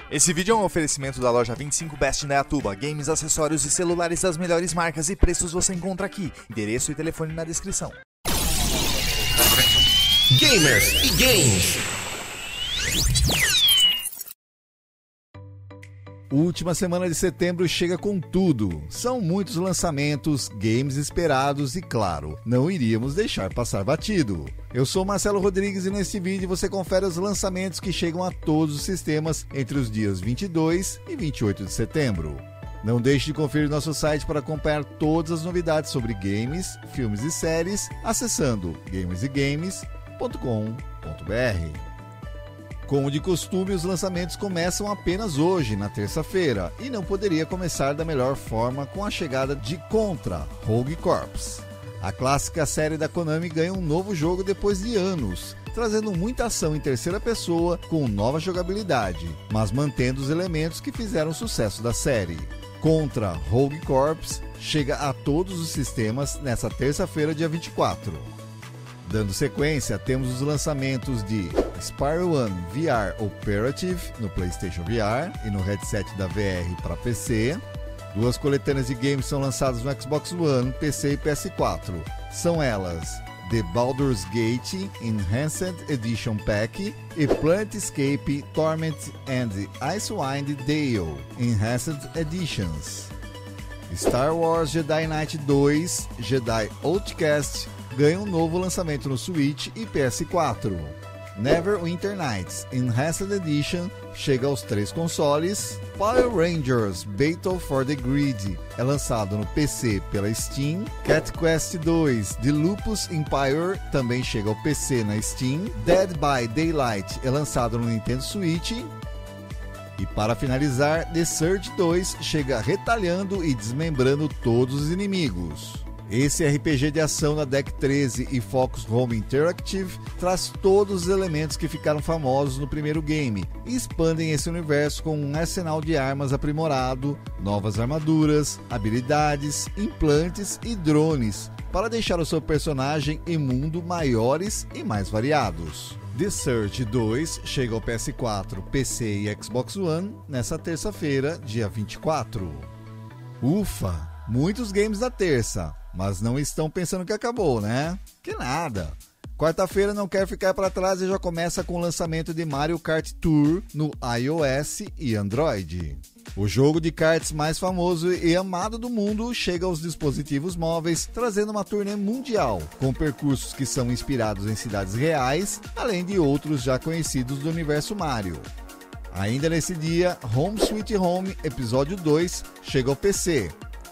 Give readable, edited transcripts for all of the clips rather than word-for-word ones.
Esse vídeo é um oferecimento da loja 25 Best em Dayatuba. Games, acessórios e celulares das melhores marcas e preços você encontra aqui. Endereço e telefone na descrição. Gamers e Games. Última semana de setembro chega com tudo. São muitos lançamentos, games esperados e, claro, não iríamos deixar passar batido. Eu sou Marcelo Rodrigues e neste vídeo você confere os lançamentos que chegam a todos os sistemas entre os dias 22 e 28 de setembro. Não deixe de conferir nosso site para acompanhar todas as novidades sobre games, filmes e séries, acessando gamersegames.com.br. Como de costume, os lançamentos começam apenas hoje, na terça-feira, e não poderia começar da melhor forma com a chegada de Contra: Rogue Corps. A clássica série da Konami ganha um novo jogo depois de anos, trazendo muita ação em terceira pessoa com nova jogabilidade, mas mantendo os elementos que fizeram sucesso da série. Contra: Rogue Corps chega a todos os sistemas nesta terça-feira, dia 24. Dando sequência, temos os lançamentos de Spyro 1 VR Operative no PlayStation VR e no headset da VR para PC. Duas coletâneas de games são lançadas no Xbox One, PC e PS4. São elas The Baldur's Gate Enhanced Edition Pack e Planescape Torment and Icewind Dale Enhanced Editions. Star Wars Jedi Knight 2 Jedi Outcast ganha um novo lançamento no Switch e PS4. Neverwinter Nights Enhanced Edition chega aos 3 consoles. Power Rangers Battle for the Grid é lançado no PC pela Steam. Cat Quest 2 The Lupus Empire também chega ao PC na Steam. Dead by Daylight é lançado no Nintendo Switch. E para finalizar, The Surge 2 chega retalhando e desmembrando todos os inimigos. Esse RPG de ação da Deck 13 e Focus Home Interactive traz todos os elementos que ficaram famosos no primeiro game e expandem esse universo com um arsenal de armas aprimorado, novas armaduras, habilidades, implantes e drones para deixar o seu personagem e mundo maiores e mais variados. The Surge 2 chega ao PS4, PC e Xbox One nessa terça-feira, dia 24. Ufa! Muitos games da terça, mas não estão pensando que acabou, né? Que nada! Quarta-feira não quer ficar para trás e já começa com o lançamento de Mario Kart Tour no iOS e Android. O jogo de karts mais famoso e amado do mundo chega aos dispositivos móveis, trazendo uma turnê mundial, com percursos que são inspirados em cidades reais, além de outros já conhecidos do universo Mario. Ainda nesse dia, Home Sweet Home Episódio 2 chega ao PC.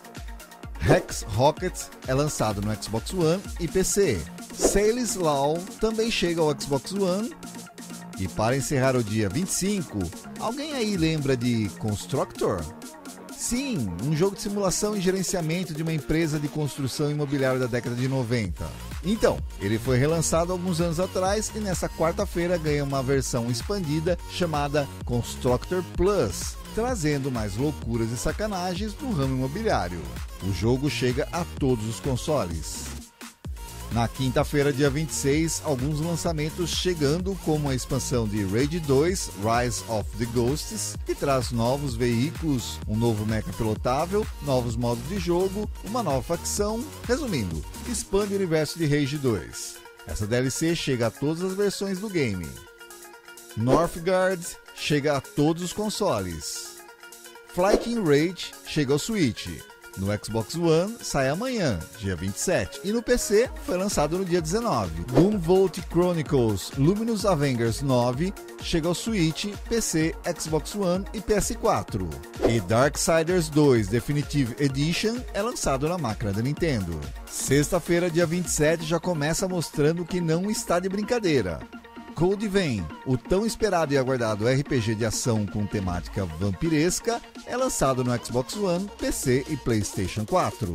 Hex Rocket é lançado no Xbox One e PC. Sail's Law também chega ao Xbox One. E para encerrar o dia 25, alguém aí lembra de Constructor? Sim, um jogo de simulação e gerenciamento de uma empresa de construção imobiliária da década de 90. Então, ele foi relançado alguns anos atrás e nessa quarta-feira ganha uma versão expandida chamada Constructor Plus, trazendo mais loucuras e sacanagens no ramo imobiliário. O jogo chega a todos os consoles. Na quinta-feira, dia 26, alguns lançamentos chegando, como a expansão de Raid 2, Rise of the Ghosts, que traz novos veículos, um novo mecha pilotável, novos modos de jogo, uma nova facção. Resumindo, expande o universo de Raid 2. Essa DLC chega a todas as versões do game. Northgard chega a todos os consoles. Flying Rage chega ao Switch. No Xbox One sai amanhã, dia 27, e no PC foi lançado no dia 19. Doomvolt Chronicles Luminous Avengers 9 chega ao Switch, PC, Xbox One e PS4. E Darksiders 2 Definitive Edition é lançado na máquina da Nintendo. Sexta-feira, dia 27, já começa mostrando que não está de brincadeira. Code Vein, o tão esperado e aguardado RPG de ação com temática vampiresca, é lançado no Xbox One, PC e PlayStation 4.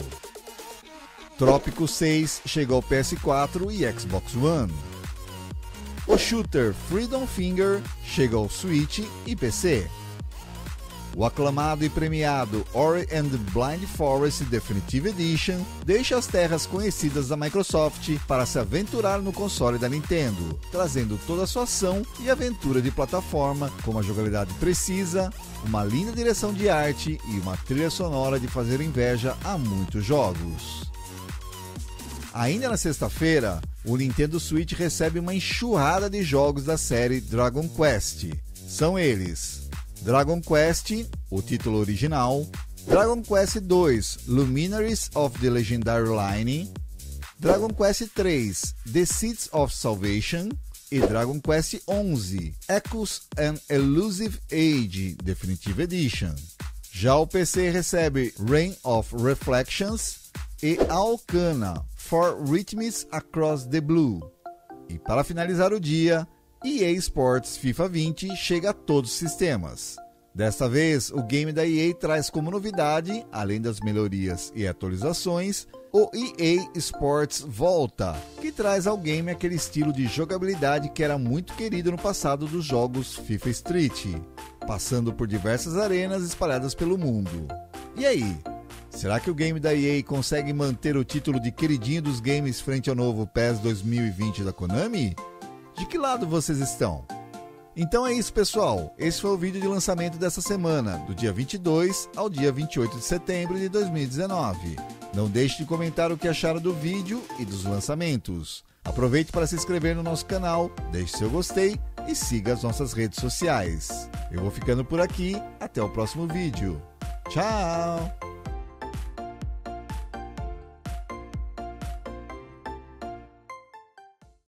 Trópico 6 chega ao PS4 e Xbox One. O shooter Freedom Finger chega ao Switch e PC. O aclamado e premiado Ori and the Blind Forest Definitive Edition deixa as terras conhecidas da Microsoft para se aventurar no console da Nintendo, trazendo toda a sua ação e aventura de plataforma, com uma jogabilidade precisa, uma linda direção de arte e uma trilha sonora de fazer inveja a muitos jogos. Ainda na sexta-feira, o Nintendo Switch recebe uma enxurrada de jogos da série Dragon Quest. São eles: Dragon Quest, o título original, Dragon Quest II, Luminaries of the Legendary Line, Dragon Quest III, The Seeds of Salvation e Dragon Quest XI, Echoes and Elusive Age Definitive Edition. Já o PC recebe Reign of Reflections e Arcana for Rhythms Across the Blue. E para finalizar o dia, EA Sports FIFA 20 chega a todos os sistemas. Desta vez, o game da EA traz como novidade, além das melhorias e atualizações, o EA Sports Volta, que traz ao game aquele estilo de jogabilidade que era muito querido no passado dos jogos FIFA Street, passando por diversas arenas espalhadas pelo mundo. E aí, será que o game da EA consegue manter o título de queridinho dos games frente ao novo PES 2020 da Konami? De que lado vocês estão? Então é isso, pessoal. Esse foi o vídeo de lançamento dessa semana, do dia 22 ao dia 28 de setembro de 2019. Não deixe de comentar o que acharam do vídeo e dos lançamentos. Aproveite para se inscrever no nosso canal, deixe seu gostei e siga as nossas redes sociais. Eu vou ficando por aqui, até o próximo vídeo. Tchau!